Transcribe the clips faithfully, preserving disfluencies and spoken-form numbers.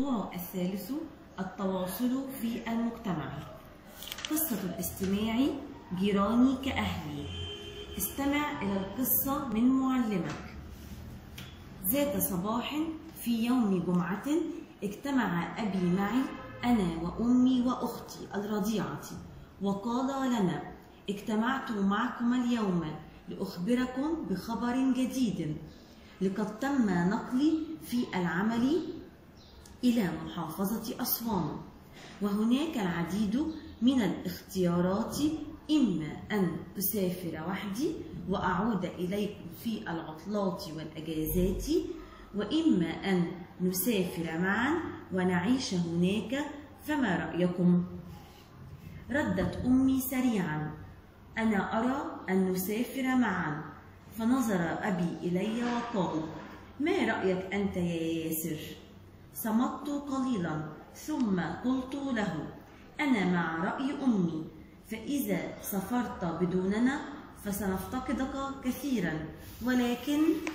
الموضوع الثالث التواصل في المجتمع. قصة الاستماع: جيراني كأهلي. استمع إلى القصة من معلمك. ذات صباح في يوم جمعة اجتمع أبي معي أنا وأمي وأختي الرضيعة، وقال لنا: اجتمعت معكم اليوم لأخبركم بخبر جديد، لقد تم نقلي في العمل إلى محافظة أسوان، وهناك العديد من الاختيارات، إما أن أسافر وحدي وأعود إليكم في العطلات والأجازات، وإما أن نسافر معا ونعيش هناك، فما رأيكم؟ ردت أمي سريعا: أنا أرى أن نسافر معا. فنظر أبي إلي وقال: ما رأيك أنت يا ياسر؟ صمت قليلا ثم قلت له: أنا مع رأي أمي، فإذا سافرت بدوننا فسنفتقدك كثيرا. ولكن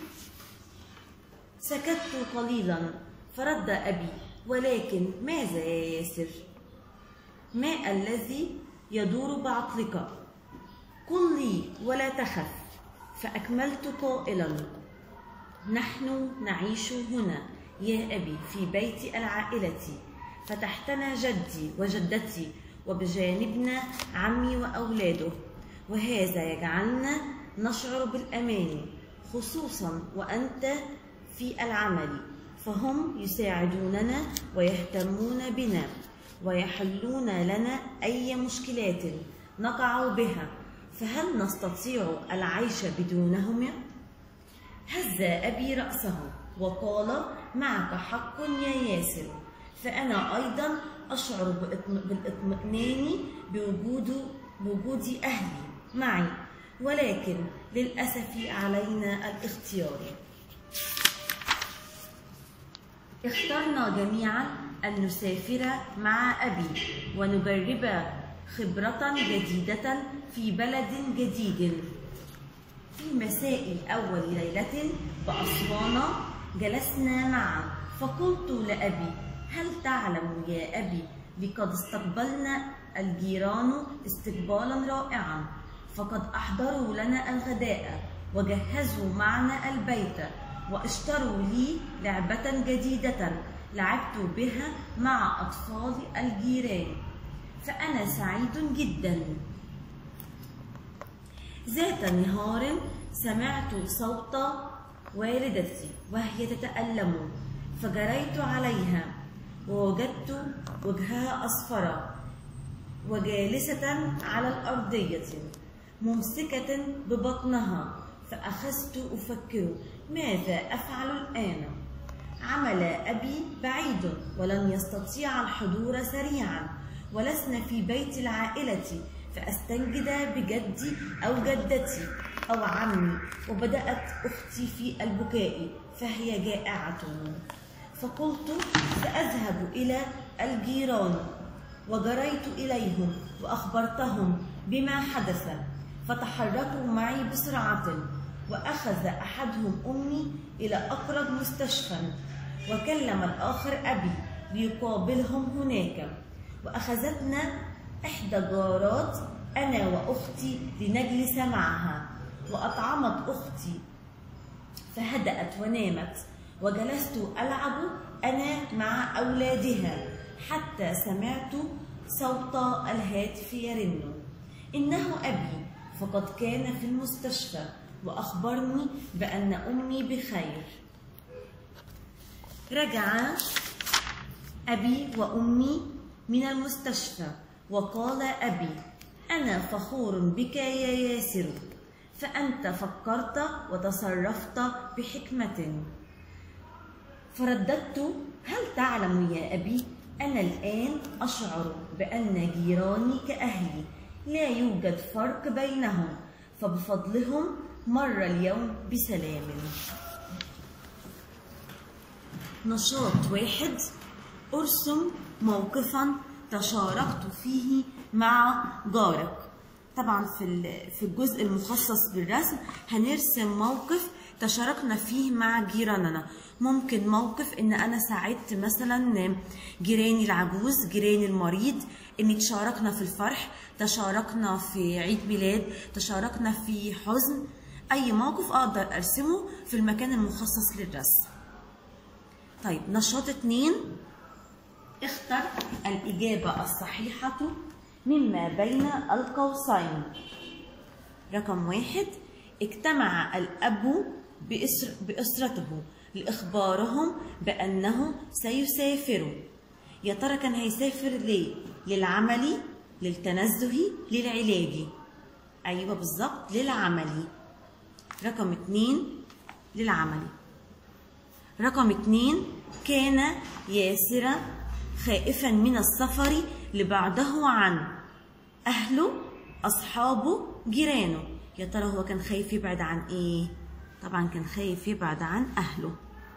سكت قليلا، فرد أبي: ولكن ماذا يا ياسر؟ ما الذي يدور بعقلك؟ قل لي ولا تخف. فأكملت قائلا: نحن نعيش هنا يا أبي في بيت العائلة، فتحتنا جدي وجدتي، وبجانبنا عمي وأولاده، وهذا يجعلنا نشعر بالأمان، خصوصا وأنت في العمل، فهم يساعدوننا ويهتمون بنا ويحلون لنا أي مشكلات نقع بها، فهل نستطيع العيش بدونهم؟ هز أبي رأسه وقال: معك حق يا ياسر، فأنا أيضا أشعر بالاطمئنان بوجود بوجود أهلي معي، ولكن للأسف علينا الاختيار. اخترنا جميعا أن نسافر مع أبي ونجرب خبرة جديدة في بلد جديد. في مساء أول ليلة بأسوان جلسنا معا، فقلت لأبي: هل تعلم يا أبي لقد استقبلنا الجيران استقبالا رائعا، فقد أحضروا لنا الغداء وجهزوا معنا البيت واشتروا لي لعبة جديدة لعبت بها مع أطفال الجيران، فأنا سعيد جدا. ذات نهار سمعت صوت والدتي وهي تتألم، فجريت عليها ووجدت وجهها أصفر وجالسة على الأرضية ممسكة ببطنها، فأخذت أفكر ماذا أفعل الآن. عمل أبي بعيد ولن يستطيع الحضور سريعا، ولسنا في بيت العائلة، فأستنجد بجدي أو جدتي أو عمي. وبدأت أختي في البكاء فهي جائعة، فقلت سأذهب إلى الجيران، وجريت إليهم وأخبرتهم بما حدث، فتحركوا معي بسرعة، وأخذ أحدهم أمي إلى أقرب مستشفى، وكلم الآخر أبي ليقابلهم هناك، وأخذتنا إحدى جارات أنا وأختي لنجلس معها، وأطعمت أختي فهدأت ونامت، وجلست ألعب أنا مع أولادها حتى سمعت صوت الهاتف يرن. إنه أبي، فقد كان في المستشفى وأخبرني بأن أمي بخير. رجع أبي وأمي من المستشفى، وقال أبي: أنا فخور بك يا ياسر، فأنت فكرت وتصرفت بحكمة. فرددت: هل تعلم يا أبي، أنا الآن أشعر بأن جيراني كأهلي، لا يوجد فرق بينهم، فبفضلهم مر اليوم بسلام. نشاط واحد: ارسم موقفا تشاركت فيه مع جارك. طبعا في في الجزء المخصص بالرسم هنرسم موقف تشاركنا فيه مع جيراننا. ممكن موقف ان انا ساعدت مثلا جيراني العجوز، جيراني المريض، ان تشاركنا في الفرح، تشاركنا في عيد ميلاد، تشاركنا في حزن. اي موقف اقدر ارسمه في المكان المخصص للرسم. طيب نشاط اتنين، اختر الإجابة الصحيحة مما بين القوسين. رقم واحد، اجتمع الأب بأسر بأسرته لإخبارهم بأنه سيسافر. يا ترى كان هيسافر ليه؟ للعمل، للتنزه، للعلاج؟ أيوة بالظبط، للعمل. رقم اتنين، للعمل. رقم اتنين، كان ياسر خائفا من السفر لبعده عن أهله، أصحابه، جيرانه. يا ترى هو كان خايف يبعد عن إيه؟ طبعا كان خايف يبعد عن أهله.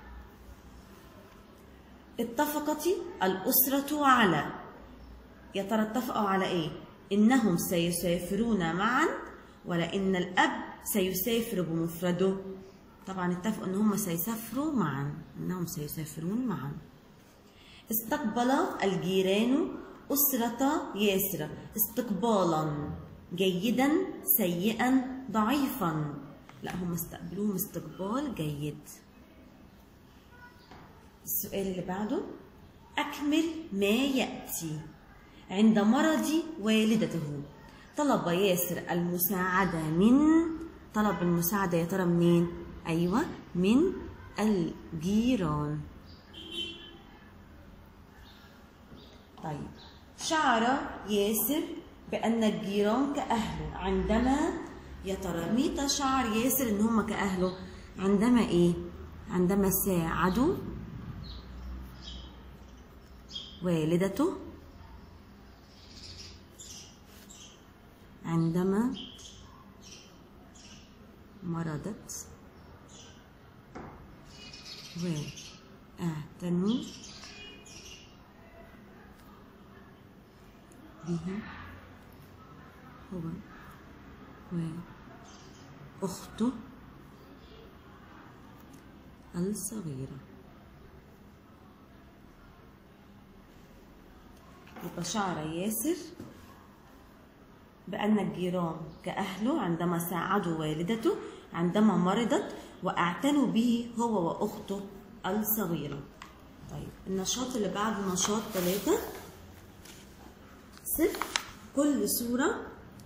اتفقت الأسرة على، يا ترى اتفقوا على إيه؟ إنهم سيسافرون معا ولا إن الأب سيسافر بمفرده؟ طبعا اتفقوا إن هم سيسافروا معا، إنهم سيسافرون معا. استقبل الجيران أسرة ياسر استقبالا جيدا، سيئا، ضعيفا؟ لا، هم استقبلوهم استقبال جيد. السؤال اللي بعده، أكمل ما يأتي. عند مرض والدته طلب ياسر المساعدة من، طلب المساعدة يا ترى منين؟ أيوة، من الجيران. طيب، شعر ياسر بأن الجيران كأهله عندما، يا ترى متى شعر ياسر إن هم كأهله؟ عندما إيه؟ عندما ساعدوا والدته، عندما مرضت واعتنوا به هو وأخته الصغيرة. يبقى شعر ياسر بأن الجيران كأهله عندما ساعدوا والدته عندما مرضت واعتنوا به هو وأخته الصغيرة. طيب النشاط اللي بعده نشاط ثلاثة، صف كل صورة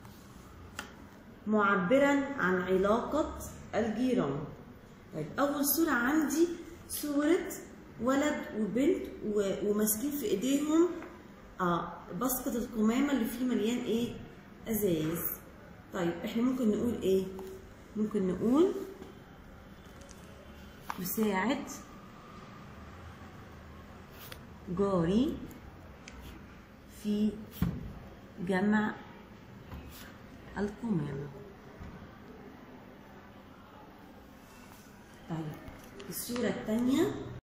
معبرا عن علاقة الجيران. طيب أول صورة عندي صورة ولد وبنت وماسكين في إيديهم اه باسكت القمامة اللي فيه مليان إيه؟ أزايز. طيب إحنا ممكن نقول إيه؟ ممكن نقول يساعد جاري في جمع القمامة. طيب الصورة الثانية